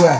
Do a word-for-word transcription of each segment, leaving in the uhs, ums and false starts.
everywhere.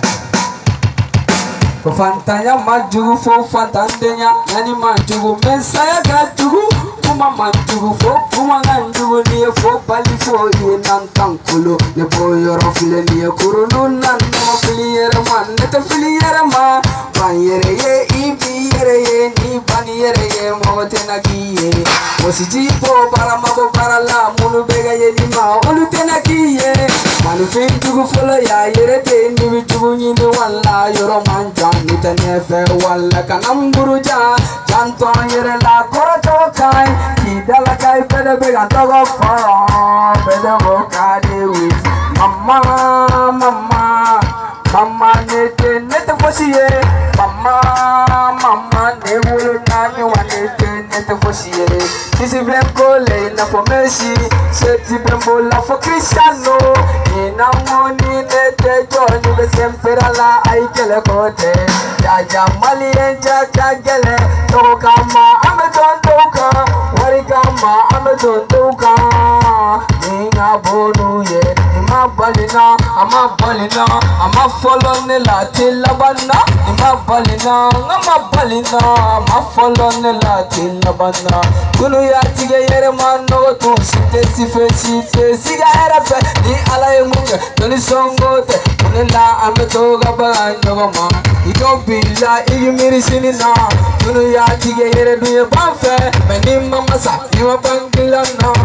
Fantanya majugu fo fantandenya nani majugu mensaya gajugu kuma majugu fo kuma ganjugu ni fo bali fo ye nantankulo ne boyoro file ni kurunu nan no filiyere man ne te filiyere ma banyere ye ibi yere ye ni banyere ye mo tenagiye osiji po bara mabo bara la munu bega ye ni ma olu tenagiye manu finjugu folo ya yere te ni bijugu ni wala yoro manja nita nefe wala kanamburu ja janto yere la koro chokai kidala kai pede bega togo foro pede boka de wit mama mama mama nete nete fosiye mama mama ne wulu nani wanete nete fosiye kisi blembo le na for Messi seti blembo la for Cristiano ina moni nete joni be sempre la ai kele kote ya jamali enja kagele to kama amedon toka wari kama amedon toka ninga bonu ye ima balina ama balina ama follow ne la tilabana ima balina ama balina ama follow ne la tilabana kunu ya tige yere mano to site sife site siga era fe ni ala emunga toni songote kunela ameto gaba nyoma ito bila igi mirisini na kunu ya tige yere duye bafe meni mama sa ima bangila na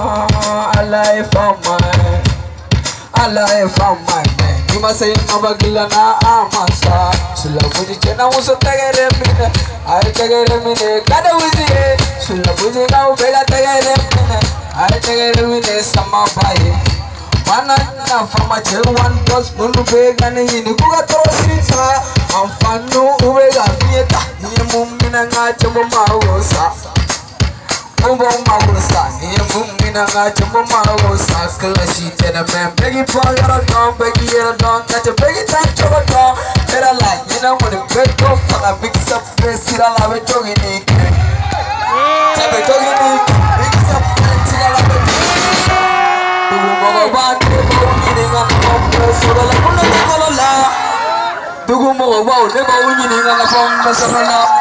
ala e fama ala e fama ima say mabagila na amasa sula buji chena muso tagare mine ay tagare mine kada wuziye sula buji na ubega tagare mine ay tagare mine sama baye mana na fama che one plus munu bega ne yini kuga tosita amfanu ubega fieta ni mumina ngache mawosa Umbo mawosa ni mumina ngache mawosa kala shite na mem begi for your dog begi your dog ngache begi tank choba dog better like you know when the bed go for a big surprise sira la we jogi ni sabe jogi ni big surprise sira la we dugu mogo ba ne bo ni nga ko sura la kuno la dugu mogo ba ne bo ni nga ko sura la